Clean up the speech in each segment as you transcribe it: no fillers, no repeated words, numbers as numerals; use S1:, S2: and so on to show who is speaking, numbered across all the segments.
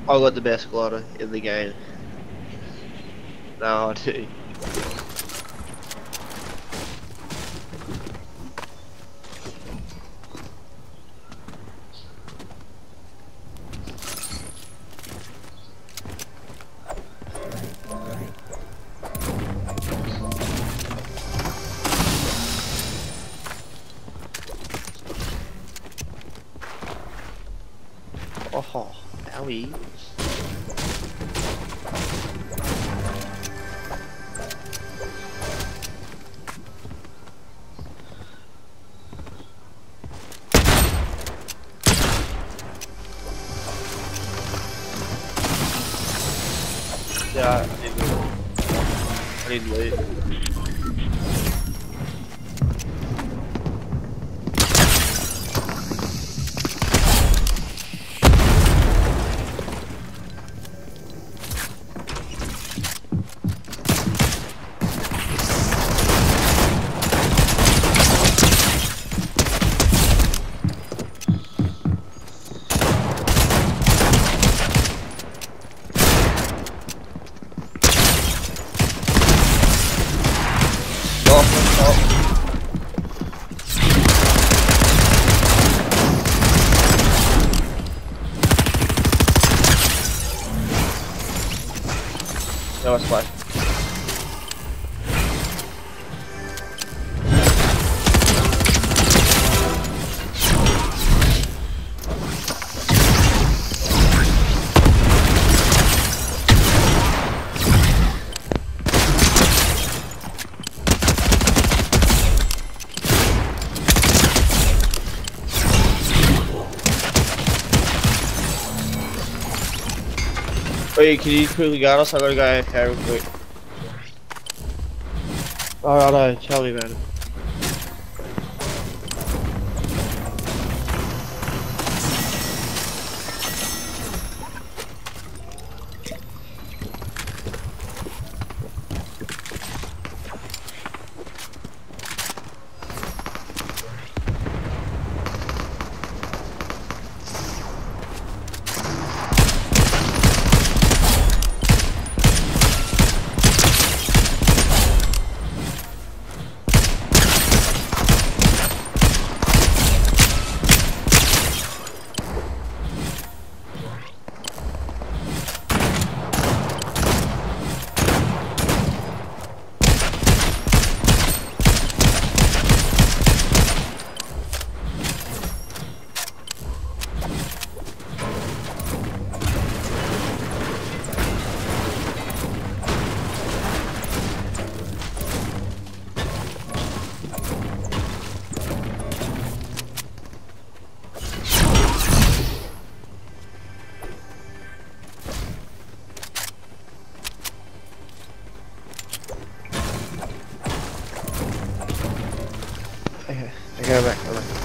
S1: I got the best glider in the game. No, I do. Oh, owie. Yeah, I need loot. No, it's fine. Wait, can you quickly guard us? I gotta go AFK real quick. Oh, no, tell me about it. Okay, I go back,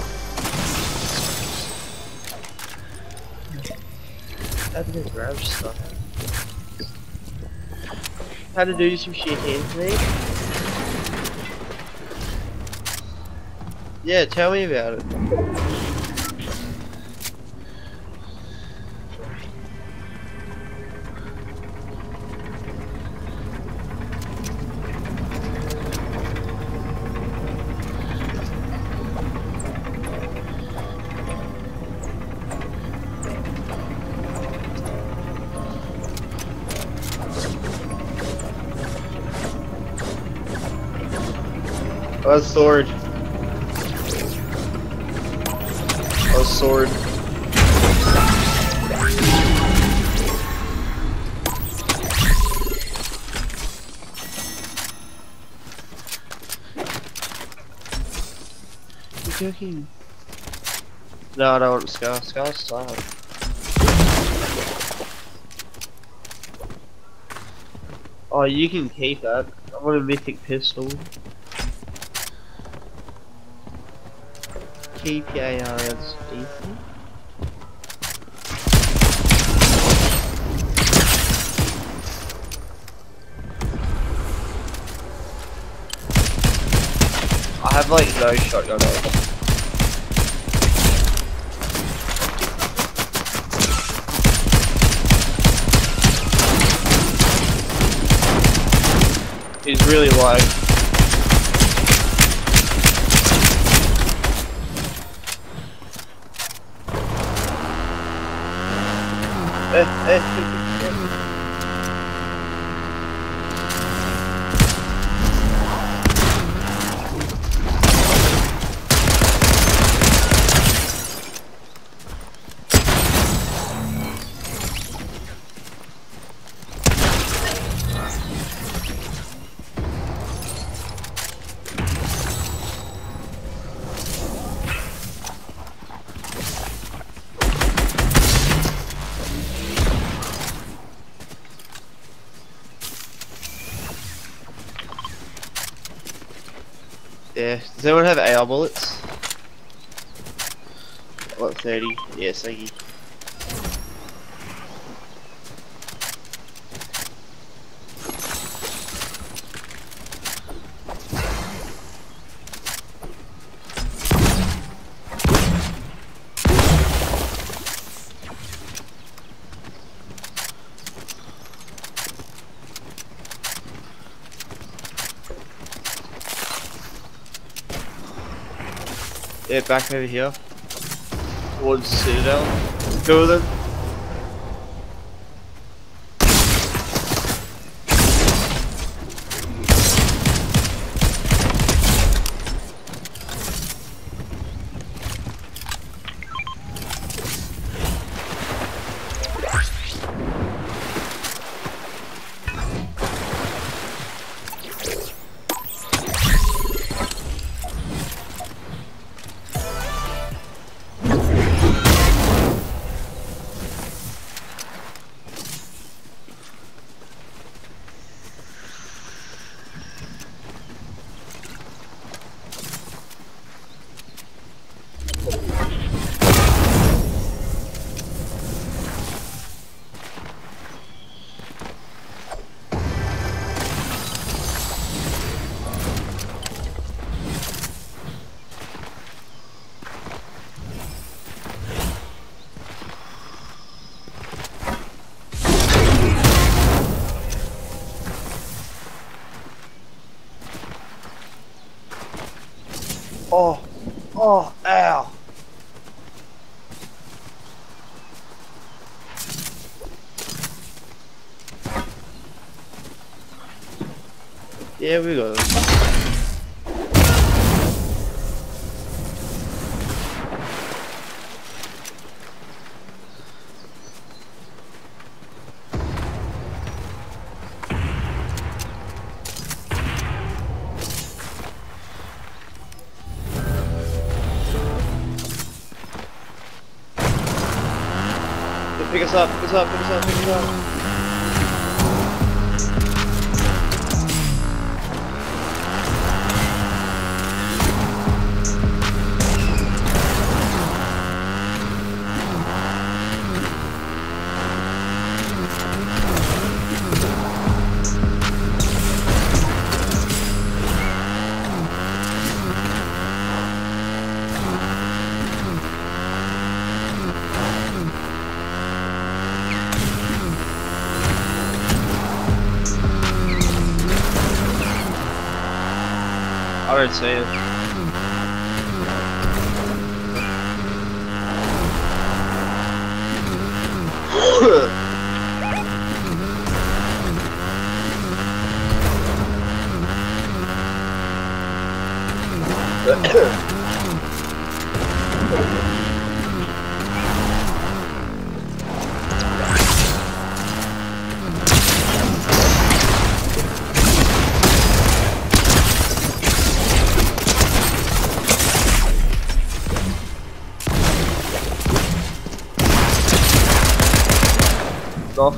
S1: How to grab stuff. How to do some shit, Anthony? Yeah, tell me about it. Oh, sword. Oh, sword. You're joking. No, I don't want Scar. Scar's sad. Oh, you can keep that. I want a mythic pistol. Keep your ARs easy. I have like no shotgun on. He's really low. Yeah, does anyone have AR bullets? What, 30? Yeah, thank you. Yeah, back over here. Towards Citadel. Two of them. Oh, oh, ow. Yeah, we got it. Pick us up, pick us up, pick us up, pick us up. I already see it. Off.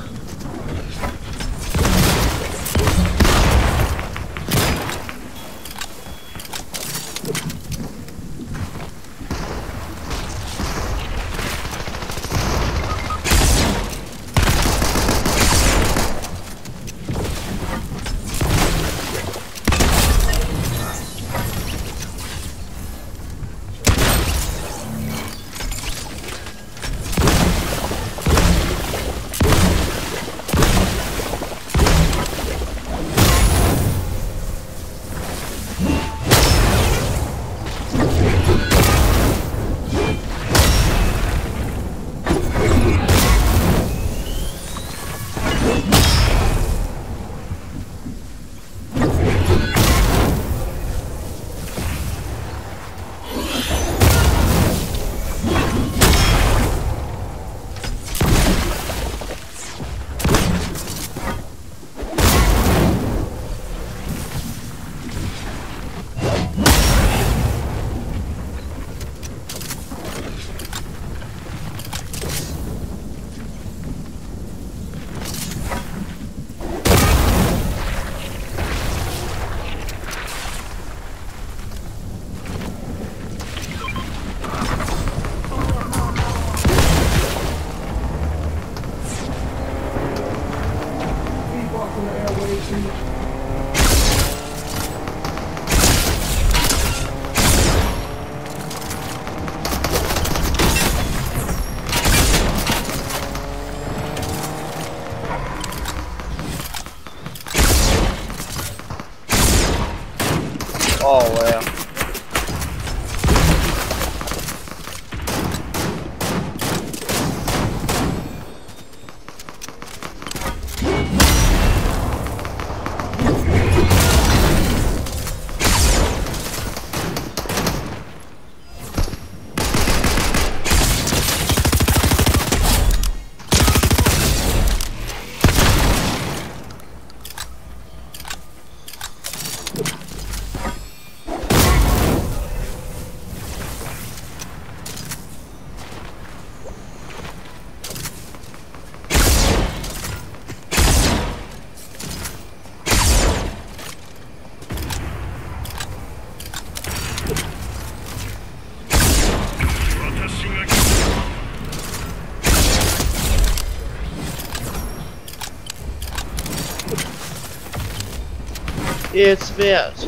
S1: Oh wow. It's Vince.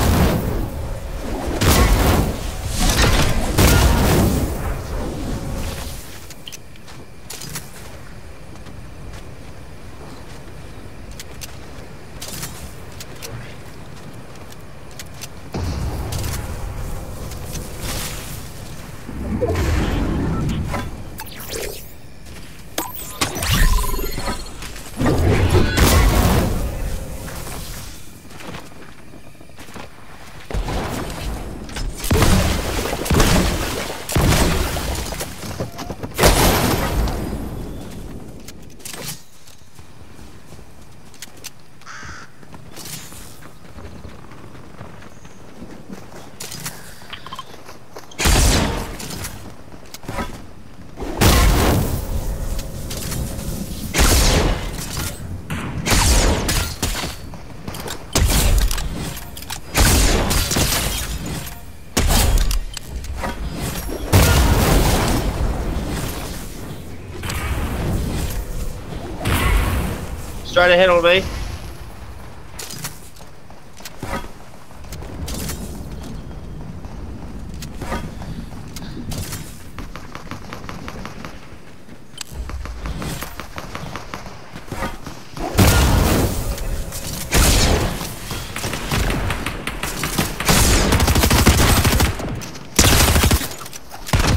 S1: Straight ahead on me.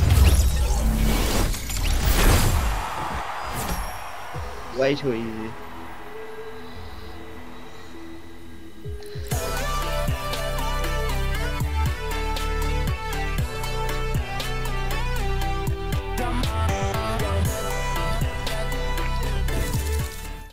S1: Way too easy.